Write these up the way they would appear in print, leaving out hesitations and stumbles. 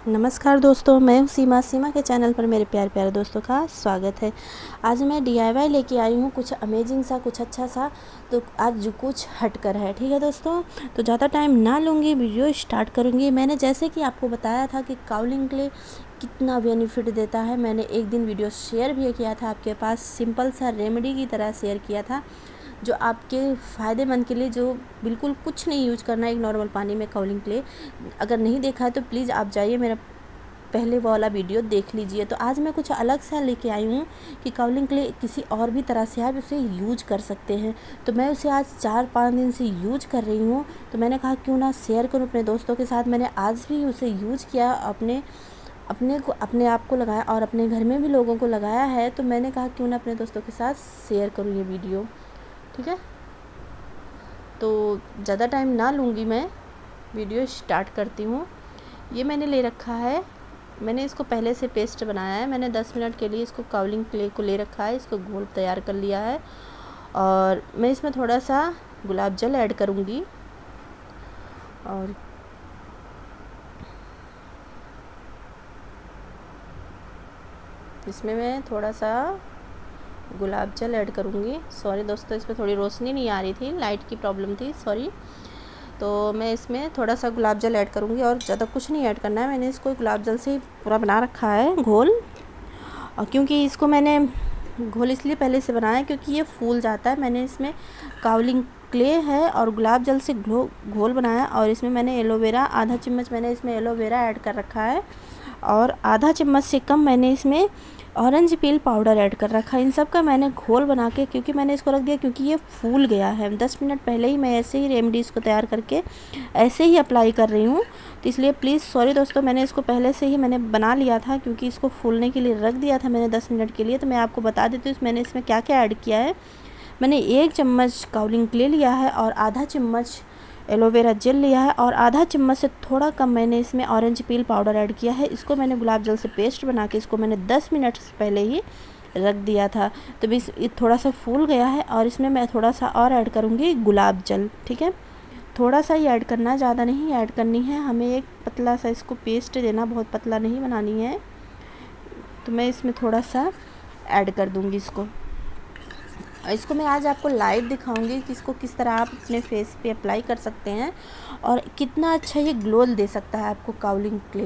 नमस्कार दोस्तों, मैं हूँ सीमा के चैनल पर मेरे प्यारे प्यारे दोस्तों का स्वागत है। आज मैं DIY लेके आई हूँ कुछ अमेजिंग सा, कुछ अच्छा सा। तो आज जो कुछ हटकर है, ठीक है दोस्तों। तो ज़्यादा टाइम ना लूँगी, वीडियो स्टार्ट करूँगी। मैंने जैसे कि आपको बताया था कि काउलिंग क्ले कितना बेनिफिट देता है, मैंने एक दिन वीडियो शेयर भी किया था आपके पास, सिंपल सा रेमेडी की तरह शेयर किया था जो आपके फ़ायदेमंद के लिए, जो बिल्कुल कुछ नहीं यूज करना है। एक नॉर्मल पानी में काउलिंग क्ले, अगर नहीं देखा है तो प्लीज़ आप जाइए मेरा पहले वाला वीडियो देख लीजिए। तो आज मैं कुछ अलग सा लेके आई हूँ कि काउलिंग क्ले किसी और भी तरह से आप उसे यूज कर सकते हैं। तो मैं उसे आज 4-5 दिन से यूज कर रही हूँ, तो मैंने कहा क्यों ना शेयर करूँ अपने दोस्तों के साथ। मैंने आज भी उसे यूज किया, अपने आप को लगाया और अपने घर में भी लोगों को लगाया है। तो मैंने कहा क्यों ना अपने दोस्तों के साथ शेयर करूँ ये वीडियो, ठीक है। तो ज़्यादा टाइम ना लूँगी, मैं वीडियो स्टार्ट करती हूँ। ये मैंने ले रखा है, मैंने इसको पहले से पेस्ट बनाया है। मैंने 10 मिनट के लिए इसको काउलिंग क्ले को ले रखा है, इसको घोल तैयार कर लिया है। और मैं इसमें थोड़ा सा गुलाब जल ऐड करूँगी और इसमें मैं थोड़ा सा गुलाब जल ऐड करूँगी। सॉरी दोस्तों, इसमें थोड़ी रोशनी नहीं आ रही थी, लाइट की प्रॉब्लम थी, सॉरी। तो मैं इसमें थोड़ा सा गुलाब जल ऐड करूँगी और ज़्यादा कुछ नहीं ऐड करना है। मैंने इसको गुलाब जल से ही पूरा बना रखा है घोल। और क्योंकि इसको मैंने घोल इसलिए पहले से बनाया क्योंकि ये फूल जाता है। मैंने इसमें काउलिंग क्ले है और गुलाब जल से घोल बनाया। और इसमें मैंने एलोवेरा, आधा चम्मच मैंने इसमें एलोवेरा ऐड कर रखा है और आधा चम्मच से कम मैंने इसमें ऑरेंज पील पाउडर ऐड कर रखा है। इन सब का मैंने घोल बना के, क्योंकि मैंने इसको रख दिया क्योंकि ये फूल गया है। 10 मिनट पहले ही मैं ऐसे ही रेमेडी इसको तैयार करके ऐसे ही अप्लाई कर रही हूँ। तो इसलिए प्लीज़ सॉरी दोस्तों, मैंने इसको पहले से ही मैंने बना लिया था क्योंकि इसको फूलने के लिए रख दिया था मैंने 10 मिनट के लिए। तो मैं आपको बता देती हूँ मैंने इसमें क्या क्या ऐड किया है। मैंने 1 चम्मच काउलिंग क्ले लिया है और आधा चम्मच एलोवेरा जेल लिया है और आधा चम्मच से थोड़ा कम मैंने इसमें ऑरेंज पील पाउडर ऐड किया है। इसको मैंने गुलाब जल से पेस्ट बना के इसको मैंने 10 मिनट से पहले ही रख दिया था। तो भी ये थोड़ा सा फूल गया है और इसमें मैं थोड़ा सा और ऐड करूँगी गुलाब जल, ठीक है। थोड़ा सा ही ऐड करना है, ज़्यादा नहीं ऐड करनी है। हमें एक पतला सा इसको पेस्ट देना, बहुत पतला नहीं बनानी है। तो मैं इसमें थोड़ा सा ऐड कर दूँगी इसको मैं आज आपको लाइव दिखाऊंगी कि इसको किस तरह आप अपने फेस पे अप्लाई कर सकते हैं और कितना अच्छा ये ग्लो दे सकता है आपको काउलिंग क्ले,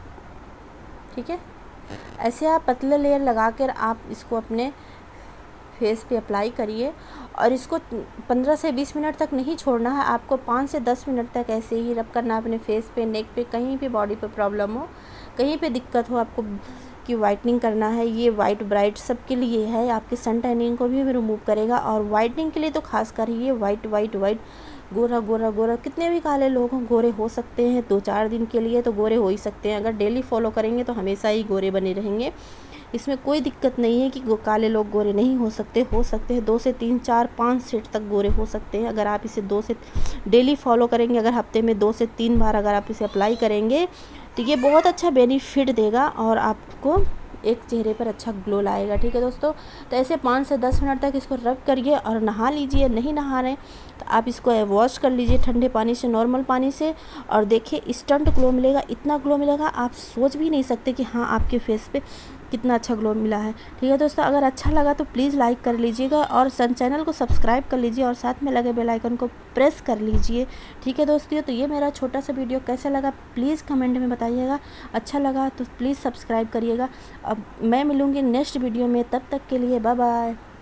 ठीक है। ऐसे आप पतले लेयर लगा कर आप इसको अपने फेस पे अप्लाई करिए और इसको 15 से 20 मिनट तक नहीं छोड़ना है आपको। 5 से 10 मिनट तक ऐसे ही रब करना अपने फेस पे, नेक पे, कहीं पे बॉडी पे प्रॉब्लम हो, कहीं पे दिक्कत हो आपको कि वाइटनिंग करना है। ये वाइट ब्राइट सबके लिए है, आपके सन टैनिंग को भी रिमूव करेगा। और वाइटनिंग के लिए तो खासकर ये वाइट गोरा गोरा गोरा, कितने भी काले लोग हों गोरे हो सकते हैं। 2-4 दिन के लिए तो गोरे हो ही सकते हैं, अगर डेली फॉलो करेंगे तो हमेशा ही गोरे बने रहेंगे। इसमें कोई दिक्कत नहीं है कि काले लोग गोरे नहीं हो सकते हैं। 2 से 3, 4, 5 सेट तक गोरे हो सकते हैं अगर आप इसे डेली फॉलो करेंगे। अगर हफ्ते में 2 से 3 बार अगर आप इसे अप्लाई करेंगे तो ये बहुत अच्छा बेनिफिट देगा और आपको एक चेहरे पर अच्छा ग्लो लाएगा, ठीक है दोस्तों। तो ऐसे 5 से 10 मिनट तक इसको रब करिए और नहा लीजिए। नहीं नहा रहे तो आप इसको वॉश कर लीजिए ठंडे पानी से, नॉर्मल पानी से, और देखिए इंस्टेंट ग्लो मिलेगा। इतना ग्लो मिलेगा आप सोच भी नहीं सकते कि हाँ आपके फेस पे कितना अच्छा ग्लो मिला है, ठीक है दोस्तों। अगर अच्छा लगा तो प्लीज़ लाइक कर लीजिएगा और चैनल को सब्सक्राइब कर लीजिए और साथ में लगे बेल आइकन को प्रेस कर लीजिए, ठीक है दोस्तों। तो ये मेरा छोटा सा वीडियो कैसा लगा प्लीज़ कमेंट में बताइएगा। अच्छा लगा तो प्लीज़ सब्सक्राइब करिएगा। अब मैं मिलूँगी नेक्स्ट वीडियो में, तब तक के लिए बाय बाय।